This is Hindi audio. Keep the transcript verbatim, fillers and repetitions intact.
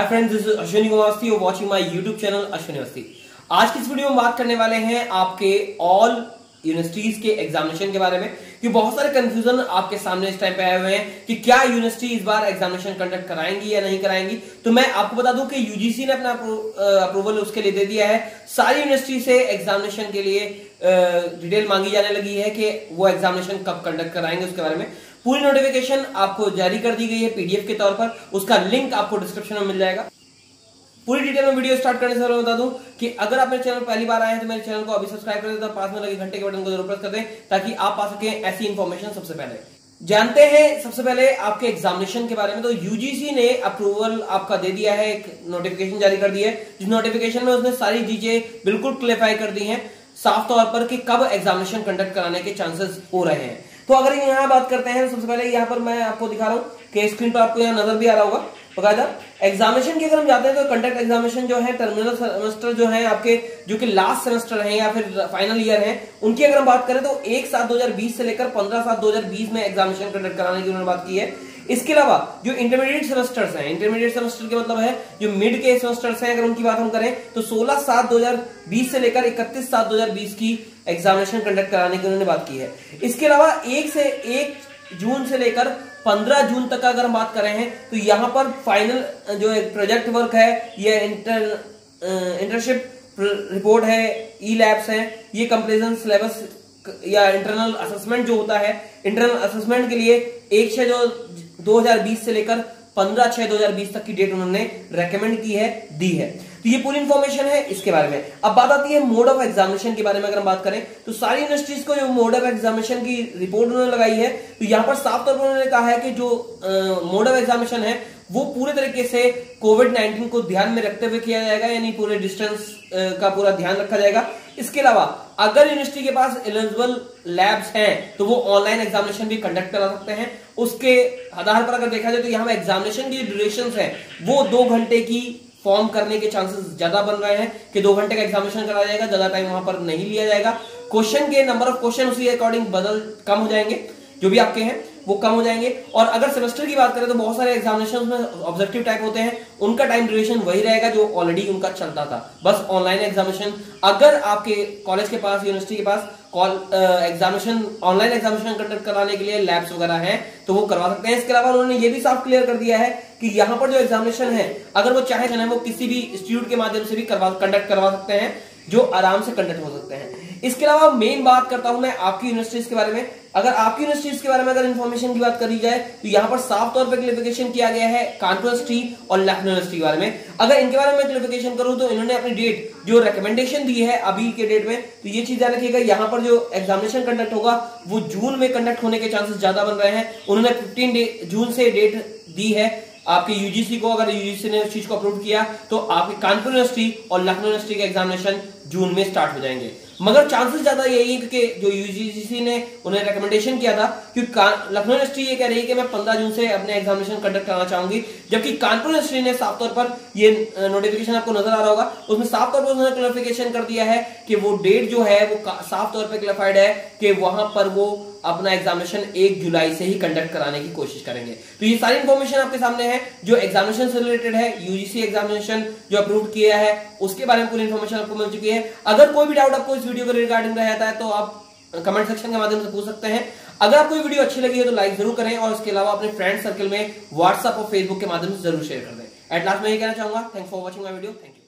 Hi friends, this is Ashwini Awasthi, you watching my YouTube channel Ashwini Awasthi. आज की इस वीडियो में बात करने वाले हैं आपके ऑल यूनिवर्सिटीज के एग्जामिनेशन के बारे में, कि बहुत सारे कंफ्यूजन आपके सामने इस टाइम पे आए हुए हैं कि क्या यूनिवर्सिटी इस बार एग्जामिनेशन कंडक्ट कराएंगी या नहीं कराएंगी। तो मैं आपको बता दूं कि यूजीसी ने अपना अप्रूवल उसके लिए दे दिया है। सारी यूनिवर्सिटी से एग्जामिनेशन के लिए डिटेल मांगी जाने लगी है कि वो एग्जामिनेशन कब कंडक्ट कराएंगे। उसके बारे में पूरी नोटिफिकेशन आपको जारी कर दी गई है पीडीएफ के तौर पर। उसका लिंक आपको डिस्क्रिप्शन में मिल जाएगा। पूरी डिटेल में वीडियो स्टार्ट करने से पहले बता दूं कि अगर आप मेरे चैनल पहली बार आए हैं तो मेरे चैनल को अभी सब्सक्राइब कर दें, तो पास में लगे घंटे के बटन को जरूर प्रेस कर दें ताकि आप पा सकें ऐसी इंफॉर्मेशन सबसे पहले। जानते हैं सबसे पहले आपके एग्जामिनेशन के बारे में। तो यूजीसी ने अप्रूवल आपका दे दिया है, एक नोटिफिकेशन जारी कर दी है, जिस नोटिफिकेशन में उसने सारी चीजें बिल्कुल क्लियरफाई कर दी है साफ तौर पर कि कब एग्जामिनेशन कंडक्ट कराने के चांसेस हो रहे हैं। तो अगर यहाँ बात करते हैं, सबसे पहले यहाँ पर मैं आपको दिखा रहा हूँ कि स्क्रीन पर आपको यहाँ नजर भी आ रहा होगा बकायदा एग्जामिनेशन की। अगर हम जाते हैं तो कंडक्ट एग्जामिनेशन जो है टर्मिनल सेमेस्टर जो है आपके, जो कि लास्ट सेमेस्टर है या फिर फाइनल ईयर है, उनकी अगर हम बात करें तो एक सात दो हजार बीस से लेकर पंद्रह सात दो हजार बीस में एग्जामिनेशन कंडक्ट कराने की उन्होंने बात की है। इसके अलावा जो इंटरमीडिएट सेमेस्टर्स हैं, इंटरमीडिएट सेमेस्टर के मतलब है जो मिड के सेमेस्टर्स हैं, अगर उनकी बात हम करें तो सोलह सात दो हजार बीस से लेकर इकतीस सात दो हजार बीस की एग्जामिनेशन कंडक्ट कराने की उन्होंने बात की है। इसके अलावा एक से एक जून से लेकर पंद्रह जून तक अगर हम बात करें हैं तो यहां पर फाइनल जो प्रोजेक्ट वर्क है, ये इंटर इंटर्नशिप रिपोर्ट है, ई लैब्स है, ये कंप्लीशन सिलेबस या इंटरनल असेसमेंट जो होता है, इंटरनल असेसमेंट के लिए एक छह जो दो हजार बीस से लेकर पंद्रह छह दो हजार बीस तक की डेट उन्होंने रेकमेंड की है, दी है। तो ये पूरी इंफॉर्मेशन है इसके बारे में। अब बात आती है मोड ऑफ एग्जामिनेशन के बारे में। अगर हम बात करें तो सारी यूनिवर्सिटीज को जो मोड ऑफ एग्जामिनेशन की रिपोर्ट उन्होंने लगाई है, तो यहां पर साफ तौर पर उन्होंने कहा है कि जो मोड ऑफ एग्जामिनेशन है वो पूरे तरीके से कोविड नाइनटीन को ध्यान में रखते हुए किया जाएगा, यानी पूरे डिस्टेंस का पूरा ध्यान रखा जाएगा। इसके अलावा अगर यूनिवर्सिटी के पास एलिजिबल लैब्स हैं तो वो ऑनलाइन एग्जामिनेशन भी कंडक्ट करा सकते हैं। उसके आधार पर अगर देखा जाए तो यहाँ एग्जामिनेशन की ड्यूरेशन है वो दो घंटे की फॉर्म करने के चांसेस ज्यादा बन रहे हैं कि दो घंटे का एग्जामिनेशन कराया जाएगा, ज्यादा टाइम वहां पर नहीं लिया जाएगा। क्वेश्चन के नंबर ऑफ क्वेश्चन उसी अकॉर्डिंग बदल कम हो जाएंगे, जो भी आपके हैं वो कम हो जाएंगे। और अगर सेमेस्टर की बात करें तो बहुत सारे एग्जामिनेशन में ऑब्जेक्टिव टाइप होते हैं, उनका टाइम ड्यूरेशन वही रहेगा जो ऑलरेडी उनका चलता था, बस ऑनलाइन एग्जामिनेशन। अगर आपके कॉलेज के पास, यूनिवर्सिटी के पास एग्जामिनेशन ऑनलाइन एग्जामिनेशन कंडक्ट कराने के लिए लैब्स वगैरह हैं तो वो करवा सकते हैं। इसके अलावा उन्होंने ये भी साफ क्लियर कर दिया है कि यहाँ पर जो एग्जामिनेशन है अगर वो चाहे वो किसी भी इंस्टीट्यूट के माध्यम से भी करवा कंडक्ट करवा सकते हैं, जो आराम से कंडक्ट हो सकते हैं। इसके अलावा मेन बात करता हूं मैं आपकी यूनिवर्सिटीज के बारे में। अगर आपकी यूनिवर्सिटीज के बारे में अगर इंफॉर्मेशन की बात करी जाए तो यहां पर साफ तौर पर क्लियरिफिकेशन किया गया है कानपुर यूनिवर्सिटी और लखनऊ यूनिवर्सिटी के बारे में। अगर इनके बारे में क्लियरिफिकेशन करूं तो इन्होंने अपनी डेट जो रिकमेंडेशन दी है अभी के डेट में, तो ये चीज ध्यान रखिएगा, यहां पर जो एग्जामिनेशन कंडक्ट होगा वो जून में कंडक्ट होने के चांसेस ज्यादा बन रहे हैं। उन्होंने फिफ्टीन जून से डेट दी है आपके यूजीसी को। अगर यूजीसी ने उस चीज को अप्रूव किया तो आपके कानपुर यूनिवर्सिटी और लखनऊ यूनिवर्सिटी के एग्जामिनेशन जून में स्टार्ट हो जाएंगे। मगर चांसेस ज्यादा यही है कि जो यूजीसी ने उन्हें रिकमेंडेशन किया था, क्योंकि लखनऊ यूनिवर्सिटी ये कह रही है कि मैं पंद्रह जून से अपने एग्जामिनेशन कंडक्ट करना चाहूंगी, जबकि कानपुर यूनिवर्सिटी ने साफ तौर पर ये नोटिफिकेशन आपको नजर आ रहा होगा, उसमें साफ तौर पर उन्होंने क्लैरिफिकेशन कर दिया है कि वो डेट जो है वो साफ तौर पर क्लैरिफाइड है कि वहां पर वो अपना एग्जामिनेशन एक जुलाई से ही कंडक्ट कराने की कोशिश करेंगे। तो ये सारी इंफॉर्मेशन आपके सामने है जो एग्जामिनेशन से रिलेटेड है। यूजीसी एग्जामिनेशन जो अप्रूव किया है उसके बारे में पूरी इंफॉर्मेशन आपको मिल चुकी है। अगर कोई भी डाउट आपको इस वीडियो के रिगार्डिंग रहता है तो आप कमेंट सेक्शन के माध्यम से पूछ सकते हैं। अगर आपको ये वीडियो अच्छी लगी है तो लाइक जरूर करें और इसके अलावा अपने फ्रेंड सर्कल में व्हाट्सएप और फेसबुक के माध्यम से जरूर शेयर कर दें। एट लास्ट मैं ये कहना चाहूंगा, thanks for watching my video. Thank you.